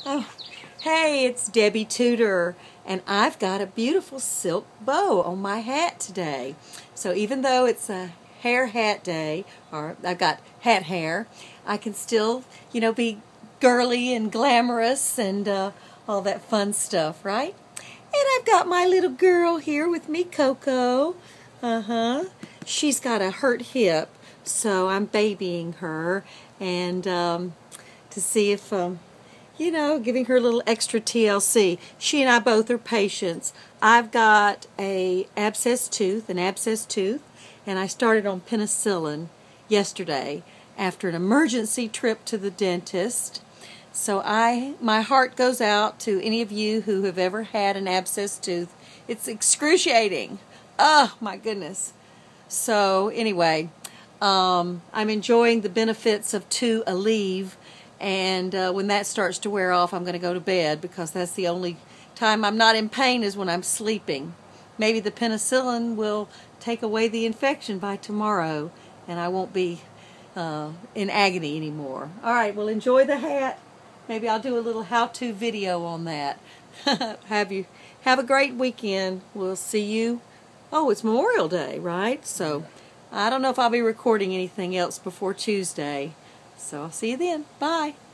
Oh, hey, it's Debbie Tudor, and I've got a beautiful silk bow on my hat today. So even though it's a hair hat day, or I've got hat hair, I can still, be girly and glamorous and all that fun stuff, right? And I've got my little girl here with me, Coco. She's got a hurt hip, so I'm babying her and to see if giving her a little extra TLC. She and I both are patients. I've got an abscess tooth, and I started on penicillin yesterday after an emergency trip to the dentist. So my heart goes out to any of you who have ever had an abscess tooth. It's excruciating. Oh, my goodness. So anyway, I'm enjoying the benefits of 2 Aleve. And when that starts to wear off, I'm going to go to bed because that's the only time I'm not in pain is when I'm sleeping. Maybe the penicillin will take away the infection by tomorrow, and I won't be in agony anymore. All right, well, enjoy the hat. Maybe I'll do a little how-to video on that. Have a great weekend. We'll see you. Oh, it's Memorial Day, right? So I don't know if I'll be recording anything else before Tuesday. So I'll see you then. Bye.